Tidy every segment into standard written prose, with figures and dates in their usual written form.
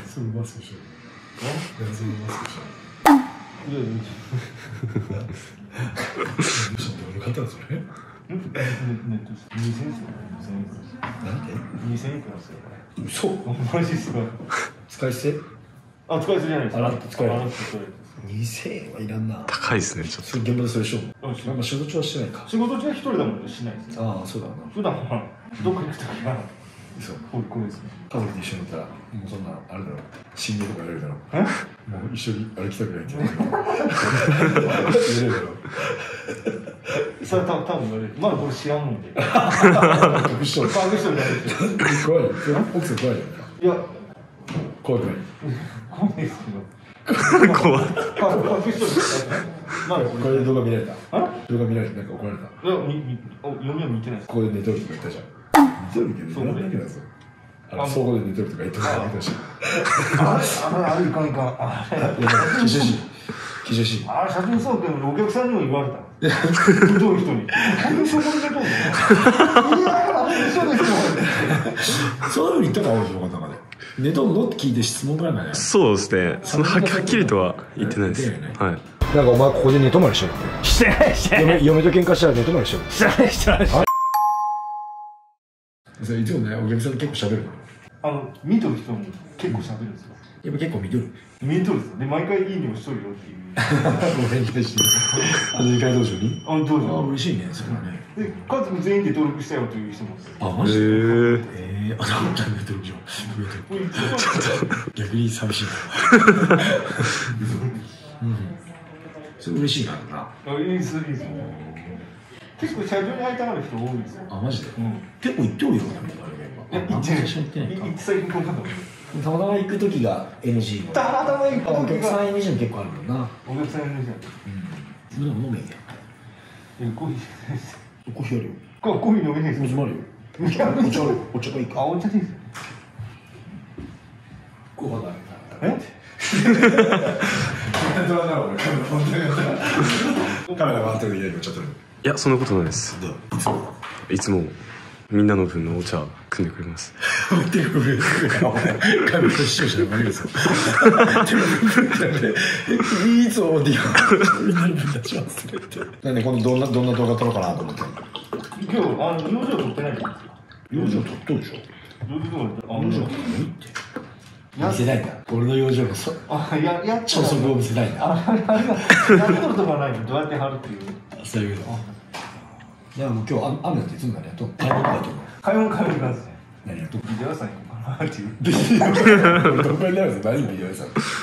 それマスクしよう。それマスクしよう。いやいや。俺買ったのそれ？ネットです。2000円ですよ。なんで？2000円くらいですよ。嘘？マジですか？使い捨て？あ、使い捨てじゃないです。洗って使える。2000円はいらんな。高いですね、ちょっと。現場でそれしよう。まあ仕事中はしてないか。仕事中は一人だもんね、しないですよ。ああ、そうだな。普段はどこ行くときはそう、これですね。家族で一緒にいたら、もうそんなあれだろう。死んでとかやるだろう。もう一緒に歩きたくないって言われるだろう。それ多分言われる。まだこれ知らんもんで。隠しとる。隠しとるじゃないですよ。怖い。奥さん怖いよ。いや、怖くない。怖いですけど。怖い。これで動画見られた。動画見られてなんか怒られた。いや、嫁は見てないです。ここで寝とるとか言ったじゃん。寝とるけど、寝られないぞ。総合で寝とるとか言ったじゃん。あれいかんいかん。記者し。あれ、写真そうけど、お客さんにも言われた。見とる人に。本当にそこで寝とるの？いや、一緒ですよ。そういうふうに言ったから俺の中で。寝とんのって聞いて質問ぐらいまで。そうですね。そのはっきりとは言ってないです。はい。なんかお前ここで寝泊まりしてる。してない。嫁と喧嘩したら寝泊まりしてる。してない。それいつもね、お客さんと結構喋るの。見とる人も結構喋るんですよ。やっぱ結構見とる。見とるんですよ。で、毎回いいねをしとるよっていう。俺に対して。二階道場に？道場。嬉しいね、それはね。で、家族全員で登録したよという人も。あ、マジで？あ、なんだ、登録上。逆に寂しいな。それ嬉しいな。いいです。結構社長に会いたがる人多いですよ。あ、マジで？結構行っておるよ。いや、行ってない。行って最近こうかと思う。たまたま行く時が NG の。たまたま行く時が。お客さん NG も結構あるもんな。お客さん NG なんで。うん。飲めんや。コーヒーじゃないです。コーヒーあるよ。コーヒー飲めないです。水もあるよ。お茶がいいか。あ、お茶でいいです。コーヒーだ。カメラ回ってる家にちょっと。いや、そんなことないです。いつもみんなの分のお茶汲んでくれます。手が震えてるから、カメラ視聴者の悪いですよ。手が震えてる。いつもみんなの分出しますねって。なんで、今度どんな動画撮ろうかなと思って。今日、養生撮ってないじゃないですか。養生撮っとるでしょ。養生撮ってないって。見せないんだ。俺の養生もそう。朝食を見せないんだ。やっとるとかないのどうやって貼るっていう。そういうの。いやもう今日雨だっていつも何やっとんの？買い物行きますね。何やっとんの？ビデオ屋さん行こうかなっていう。ビデオどこになるんですか？何ビデオ屋さん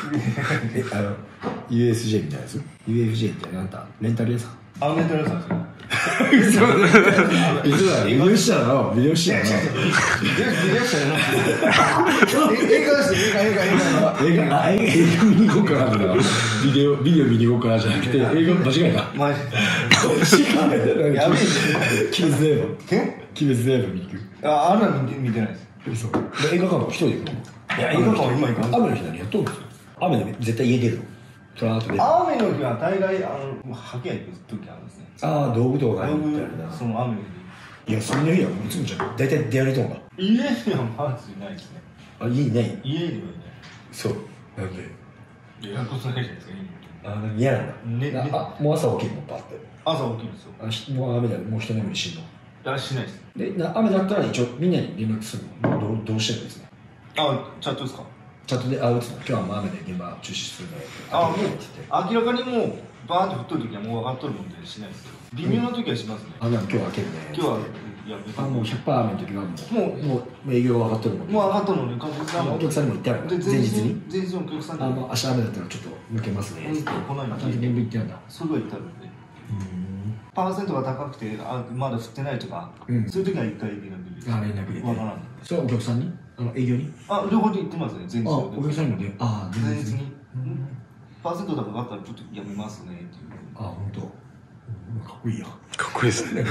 ？USJ みたいなやつ？ UFJ ってなんだ？レンタル屋さん？レンタル屋さんですよ。ビデオシアのビデオシアのビデオシアじゃなくて映画ですよ。映画見に行こうかなとかビデオ見に行こうかなじゃなくて映画間違えた。マジでやべえ。鬼滅の刃見に行く。あんなの見てないです。映画館も一人で行くの？いや映画館は今行かない。雨の日何やっとるんですよ。雨で絶対家出るの。雨の日は大概はけや行く時あるんですね。ああ、道具とかに行ったりな。その雨の日。いや、そんな日はいつもじゃん。大体出歩いとんか。家にはまずいないですね。あ、家にない？家にはいない。そう。なんで？いや、ことないじゃないですか、家に。嫌なんだ。もう朝起きるのパッて。朝起きるんですよ。もう雨だよ。もう一眠りしんの？あ、しないです。で、雨だったら一応みんなに連絡するの？どうしてるんですね。あ、チャットですか？チャットで打つの。今日は雨で現場中止するのよ。あ、もう明らかにもうバーッと降っとる時はもう分かっとるもんでしないですけど、微妙な時はしますね。でも今日は開けるね。今日はやめもう 100% 雨の時はもう営業は分かっとるもん。もう分かっとるのにお客さんにも言ってあるから。前日にお客さんに明日雨だったらちょっと抜けますねって来ないのに全部言ってあるんだ。それは言ってあるんで、パーセントが高くてまだ降ってないとか、そういう時は1回連絡入れて。連絡入れて分からん。それはお客さんに営業に両方で言ってますね。前日お客さんにもね。前日にパーセント高かったらちょっとやめますねっていう。本当。かっこいいや。かっこいいですね。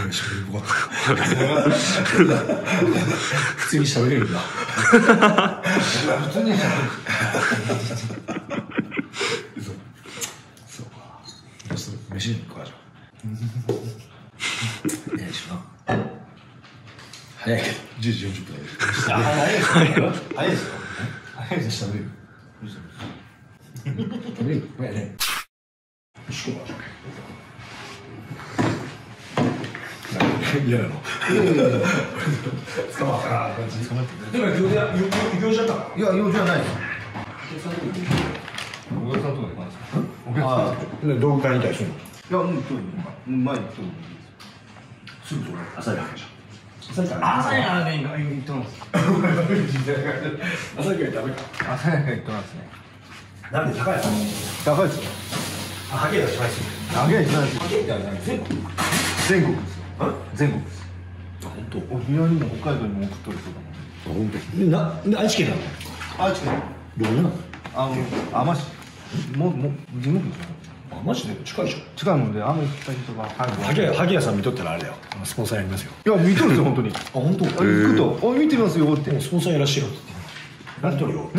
普通に喋れるんだ。普通に喋れる。そうか。飯に行くかじゃあ。いいでしょな。早いけど10時40分だけど。早いですよ。早いですよ。早いですよ。 嫌なの。捕まったな。捕まって。だから行事だった。いや行事はない。お客さんとかで来ます。お客さん。道具買いに対するの。いやもう今日前にすぐそれ朝やるじゃん。朝やね言ってます。朝やダメか。朝や言ってますね。なんで高いの？高いですよ。ハゲが高いですよ。ハゲが高いですよ。ハゲってあれ何？全国？全国ですよ。全国です。あ、本当。沖縄にも北海道にも送っとる人だもん。あ、本当。で愛知県なの？愛知県。どこなの？海士。も地元ですよ。マジで近いでしょ。近いもんで、あんまり行った人がハゲ屋さん見とったらあれだよ。スポンサーやりますよ。いや見とるんですよ本当に。あ、本当。行くと、見てますよって。スポンサーやらしてよって。何とるよ。行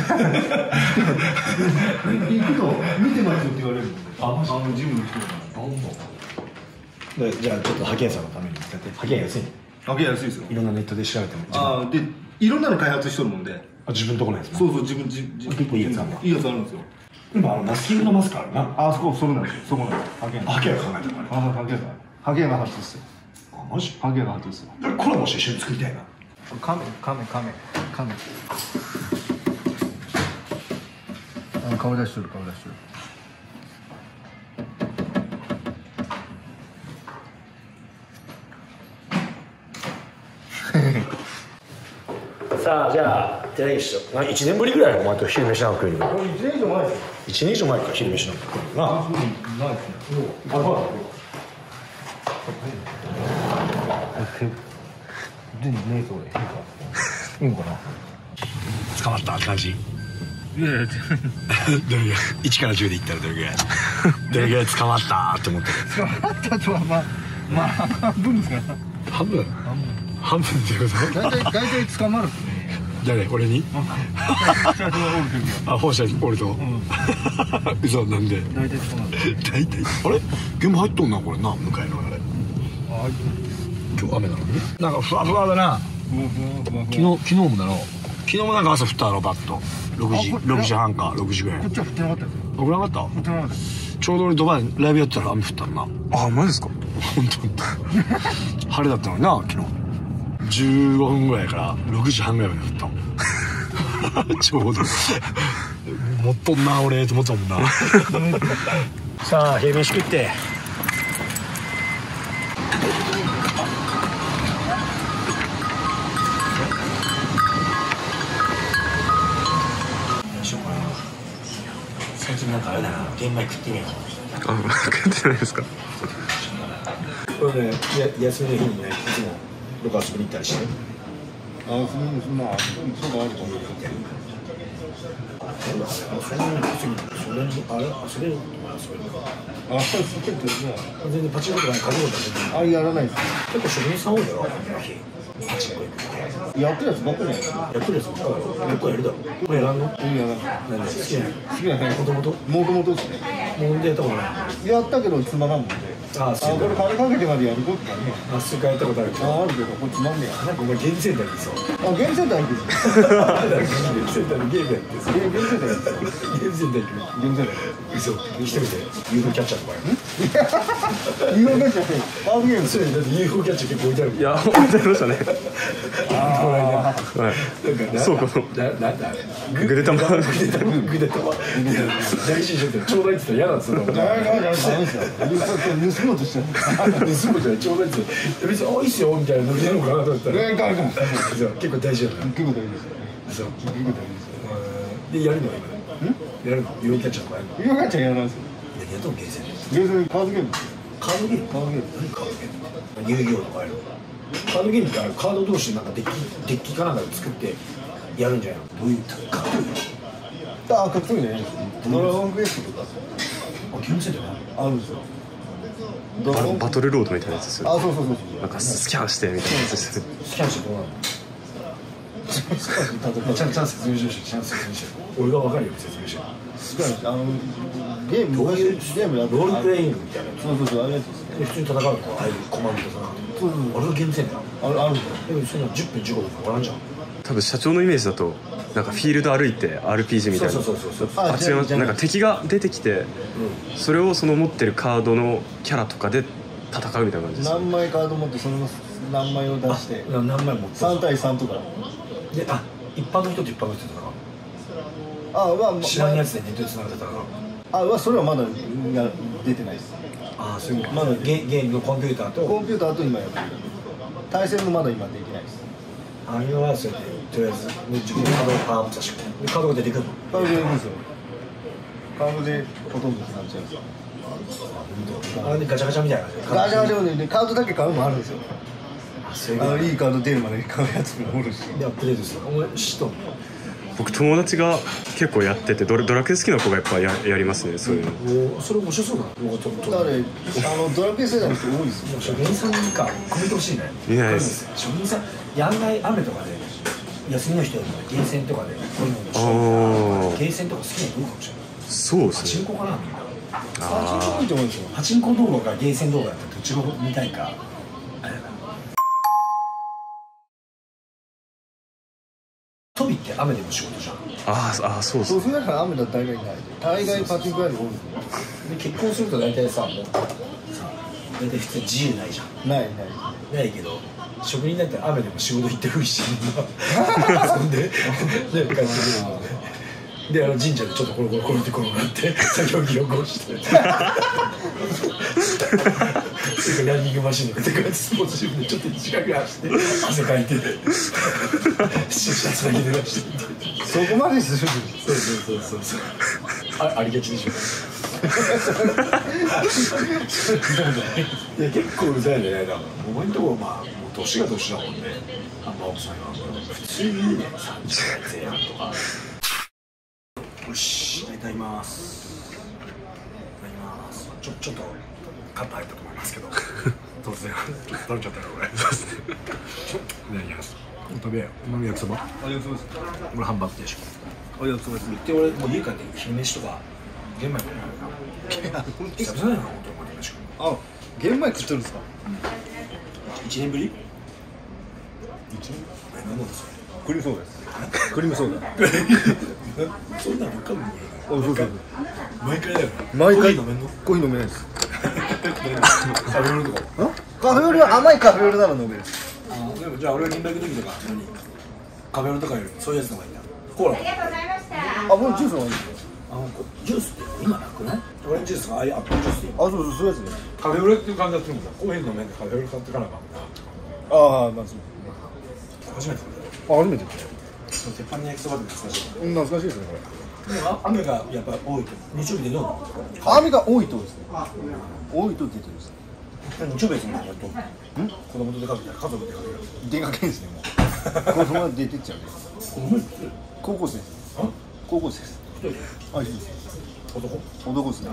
くと見てますよって言われるんで。ジムの人が。本当。じゃあちょっとハゲ屋さんのために使って。ハゲ屋安い。ハゲ屋安いですよ。いろんなネットで調べても。でいろんなの開発しとるもんで。自分のところのやつ。そうそう自分結構いいやつあるんだ。いいやつあるんですよ。今マスキングのマスクあるな。あそこそれなんですよ。そこなんです。ハゲが考えたから。ハゲが初ですよ。あ、マジ？ハゲが初ですよ。コラボして一緒に作りたいな。カメ。顔出しとる。さあじゃあ寺西と1年ぶりぐらいお前と昼飯なんか食いに行く。1年以上前ですよ。1年以上前から昼飯なんか食いに行くな。ないですね。全然ねえそうでいいのかな。捕まった感じ。いやどれぐらい1から10でいったらどれぐらい捕まったって思ってる。捕まったとはまあ半分ですから。半分っていうこと？大体捕まる。誰？俺に？あ、放射におると。嘘なんで？大体捕まる。大体。あれ？現場入っとんなこれな、向かいのあれ。今日雨なのに？なんかふわふわだな。昨日もだろ。昨日もなんか朝降ったろバッと。6時半か6時ぐらい。こっちは降ってなかったよ。降らなかった？降ってなかった。ちょうど俺ドバイライブやってたら雨降ったのな。あ、マジですか？本当。晴れだったのにな昨日。15分ぐらいから6時半ぐらいまで降ったの。ちょうど。持っとんな俺と思ったもんな。さあ昼飯食って。最近なんかあれだな、玄米食ってみよう。あ、食ってないですか。これね、休みの日にね、いつもどこ遊びに行ったりして。あ、まあ、そうがあると思うけど。そんなにあれ遊べるのかな、それ。あ、そういうことね。全然パチンコとかに限るんだけど。あ、やらないです。結構職人さん多いだろ、パチンコ行く。やってるやつばっかりじゃないですか。やってるやつばっかり。結構やるだろ。これやらんの？やらん。なんで好きなの？もともとですね。もうやったことない。やったけどつまらんもんで。あ、これ金かけてまでやることだね。あ、数回やったことあるけど。あるけどこれつまんねえや。なんかお前ゲームセンターにそう。あ、ゲームセンター行くんですよ。ゲームセンターでゲームやってる。ゲームセンター行く。ゲームセンター行く。ゲームセンター。嘘。一人で UFO キャッチャーとかやる。UFO キャッチャーってカードゲーム。そうだって UFO キャッチャー結構置いてある。いや、置いてありましたね。はい。そうか。なんだ。グデタマ。大事にしとってちょうだいって言ったら嫌なんですよ。盗もうとしてる。盗むじゃない、ちょうだいって。別に、いいっすよみたいなノリなのかなと思ったら。結構大事だな。結構大事ですよ。結構大事ですよ。で、やるのは今。やるの。UFOキャッチャーとかやるの。UFO キャッチャーやらないですよ。やったのゲーセン。ゲーセンカードゲーム。カードゲーム。何カードゲーム。遊戯王とかやる。カードゲームってあるカード同士でなんかデッキかなんかで作ってやるんじゃないの。どういう格闘技？あ、格闘技ね。ドラゴンクエストとか。あ、ゲームセンターあるんですよ。バトルロードみたいなやつですよ。あ、そうなんかスキャンしてみたいなやつです。スキャンしてどうなの？ちゃんと説明して。俺が分かるように説明して。ゲームロールプレイングみたいな。そうあれやつですね。普通に戦うとかああいうコマンドとか。あれがゲームセンター。あるんだよ。でもそんな10分15分かからんじゃん。多分社長のイメージだとなんかフィールド歩いて RPG みたいな。 そうあ、違います。なんか敵が出てきて、それをその持ってるカードのキャラとかで戦うみたいな感じです。 何枚カード持ってその何枚を出して何枚持って 3対3とかで、一般の人と一般の人とか知らんやつでネットでつながってたからそれはまだ出てないです。 そういうまだゲームのコンピューターと今やってる。対戦もまだ今できないです。 今はそうやってとりあえず自分のカードをパワーアップさせてカードが出てくるの。 カードでいいんですよ。カードでほとんどなっちゃうんですよ。 ガチャガチャみたいなガチャガチャでカードだけ買うのもあるんですよ。いいカード出るまで買うやつもおるし。 でアップデートする。お前知っとんの？ 僕友達が結構やっててドラクエ好きな子がやっぱやりますね、そういうの。 それ面白そうだな。 だからドラクエ世代の人多いですよ。 職人さんか組みてほしいね。 いないです。 職人さんやんない雨とかで休みの人よりもゲーセンとかでこういうのにしてゲーセンとか好きな人多いかもしれない。 そうですね。 パチンコかなみんな。 パチンコいいと思うんですよ。 パチンコ動画かゲーセン動画やったらどっちが見たいかあれだな。トビって雨でも仕事じゃん。 そうですね。 そうだから雨だったら大概ない。大概パチンコ屋に多いですね。 で結婚すると大体さ、もう大体普通自由ないじゃん。ないけど職人だったら雨でも仕事行ってるし遊んで帰ってくるので神社でちょっとこれなって作業着をこうしてすぐランニングマシンでスポーツジムでちょっと時間ぐらい走って汗かいてシャツだけで出してそこまでする。 そうありがちでしょ。いや結構うざいね。だからお前んとこもう年が年だもんね。奥さんが普通にね30代前半とか。よし、いただきます。ちょっとカット入ったと思いますけど突然食べちゃったから俺。そうですね。いただきます。食べよう。うまみ焼きそば。 焼きそばです。 俺ハンバーグ定食。 焼きそばです。 で俺もう家帰って昼飯とか玄米もやるな。久々だよな本当に飯食う。 玄米食ってるんですか ？1年ぶり？1年？何なんですか？ クリームソーダです。クリームソーダ。 そんなの分かんない。 そう毎回だよ。 毎回コーヒー飲めんの？ コーヒー飲めないです。 カフェオレとか？ カフェオレは甘いカフェオレなら飲める。 でもじゃあ俺は連絡の時とかカフェオレとかよりそういうやつの方がいいんだ。コーラ。 もうジュースの方がいいですよ。 ジュースって今なくない？オレンジジュースとかアップルジュースでいい。 そういうやつね。 カフェオレっていう感じだってるもんな。コーヒー飲めんでカフェオレ買ってからかもな。 まず初めて。 初めて。 鉄板に焼きそばって懐かしい。 懐かしいですねこれ。 でも雨がやっぱ多いと日曜日でどうなの？ 雨が多いとですね。多いと出てるんです。 日曜日ですね。子供と出かけたら家族で出かける。 出かけるんですね。もう子供は出てっちゃうね。高校生です。高校生です。 一人で？ 一緒です。男ですね。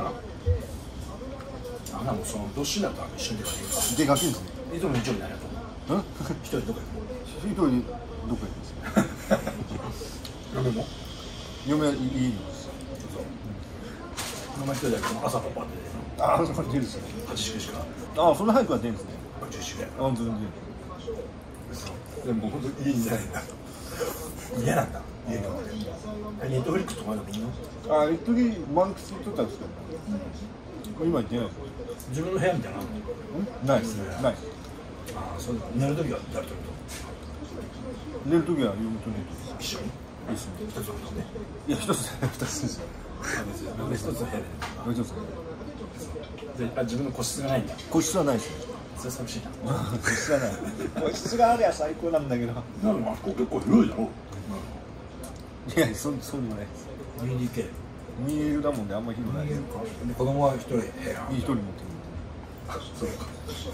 もうそのどっしりだったら一緒に出かけるか。 出かけるんですね。 いつも日曜日何やと思う？一人どこ行くの？ 一人でどこ行くんですか？ 嫁も？ 嫁はいいです。 一人だけど朝パパってそんな出るんですね。 8時9時か。 そんな早くは出るんですね。 10時ぐらい。 全然。 でも本当家にいないんだ。嫌なんだ。家におって。ネットフリックスとかでもいいの？ 一時満喫取ったんですけど。今行ってないです。 自分の部屋みたいなの？ ないですね。ない。 そうだ。寝るときは誰と寝るときは嫁と寝ると一緒に？ 一緒に。 一つの部屋ね。 いや一つ二つですよ。 一つの部屋で。 一つ。 自分の個室がないんだ。 個室はないですね。 それ寂しいな。 個室はない。個室があれば最高なんだけど。 なんか結構広いだろ。 いやそうでもないです。 2DK。 2L だもんであんまり広くないです。 子供は一人部屋。 一人持ってる。 そうか。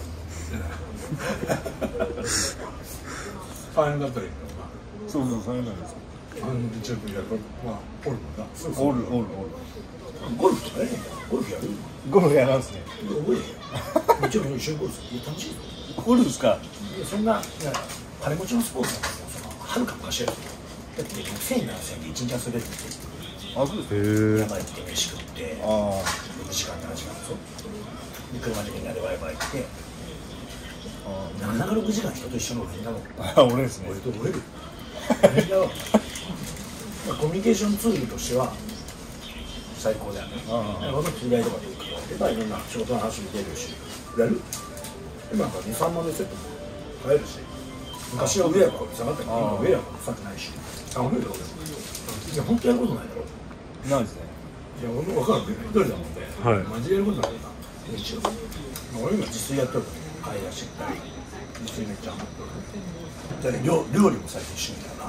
大変だったり。 そう大変なんですよ。 日曜日やるおるもんな。 おる。 ゴルフとかね。ゴルフやる？ ゴルフやらんすね。 覚えや。日曜日の一緒にゴルフする。楽しいぞ。 ゴルフですか？ そんな金持ちのスポーツなんですよ。はるか昔やる。だって6000円7000円で1日遊べるんですよ。 そうです。 山行って飯食って6時間7時間そうで車でみんなでワイワイ行ってなかなか6時間人と一緒のみんなの俺ですね。 俺と俺るみんなコミュニケーションツールとしては最高だよね。私知り合いとかで行くと、いろんな仕事の話も出るし、やる？今なんか2、3万でセットも買えるし、昔は上やから下がったけど、今上やから下がってないし、上るだろう。いや、本当やることないだろ。 ないですね。 いや、俺も分からんけど、一人だもんで、マジでやることないな。一応。俺今自炊やっとるから、買い出し行ったり、自炊めっちゃハマっとる。だから料理も最近趣味だな。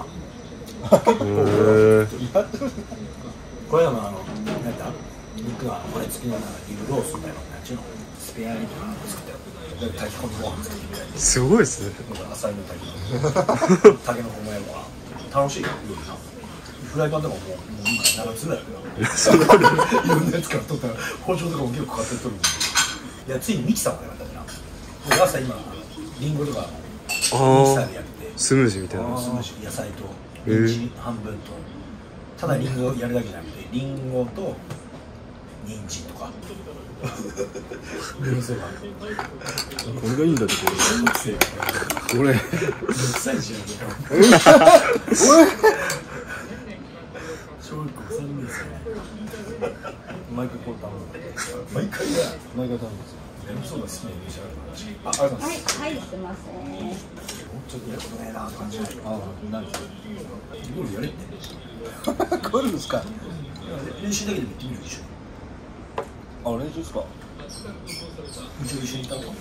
これでもなんだ肉がこれ付きのリブロースみたいななんちゅうのスペアリブとか作って炊き込みご飯作ってみたいな。 すごいですね。 浅いの炊き込みタケノコもやるから楽しいよ。フライパンとかもう今7つぐらいあるよ。いろんなやつから取ったら包丁とかも結構買って取るんで。いやついにミキサーもやったじゃん。朝今リンゴとかミキサーでやってスムージーみたいな。 スムージー野菜と人参半分とただリンゴやるだけじゃなくてリンゴと人参とかこれがいいんだってこれ臭いじゃん小学校3年生毎回こう頼む毎回頼むんですよ。そうだ好きなイメージある話。ありがとうございます。 はい、すいません。 ちょっとやることないなって感じない。 何ですか？ ゴルフやれってゴルフですか？ 練習だけでも行ってみるでしょ。 練習ですか？ 一緒に行ったの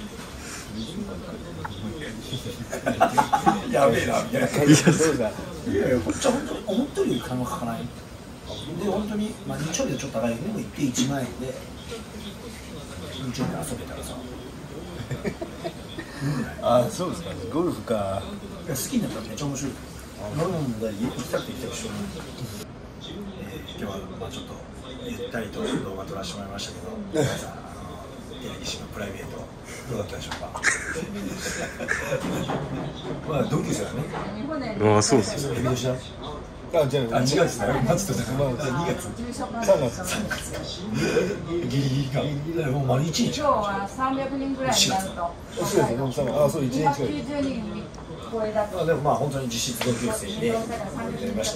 やべえなみたいな感じ。いやいやこっちは本当に思ったより金はかかない。で本当にまあ日曜日はちょっと高いけど行って1万円で日曜日遊べたらさ。 そうですか。ゴルフか。 好きになったらめっちゃ面白い。俺も行きたくて行きたくしょうがない。今日はまあちょっとゆったりと動画撮らせてもらいましたけど、皆さん寺西のプライベートどうだったでしょうか。まあ同級生だね。 ああ、そうですね。 年だ。違うですね。2月。ギリギリか。もう丸1日。 今日は300人ぐらいになると。 そう1日 290人超えだと。 でもまあ本当に実質同級生でやりました。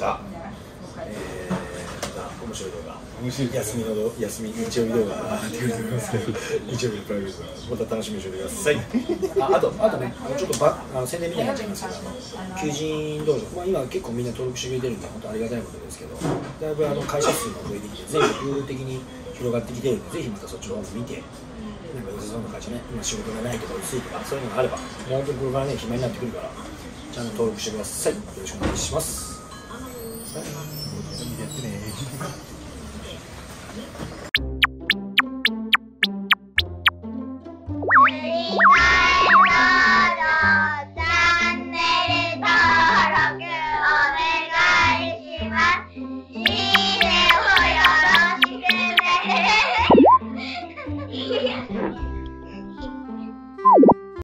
面白い動画。休み日曜日動画が出てくると思いますけど、日曜日のプライベートまた楽しみにしておいてください。あとね、ちょっと宣伝みたいになっちゃいますけど、求人道場、まあ今結構みんな登録してくれてるんで本当ありがたいことですけど、だいぶ会社数も増えてきて全国的に広がってきてるので、ぜひまたそっちの方も見て。なんか良さそうな会社ね、今仕事がないとか薄いとかそういうのがあれば、もう本当にこれからね暇になってくるから、ちゃんと登録してください。よろしくお願いします。やってね。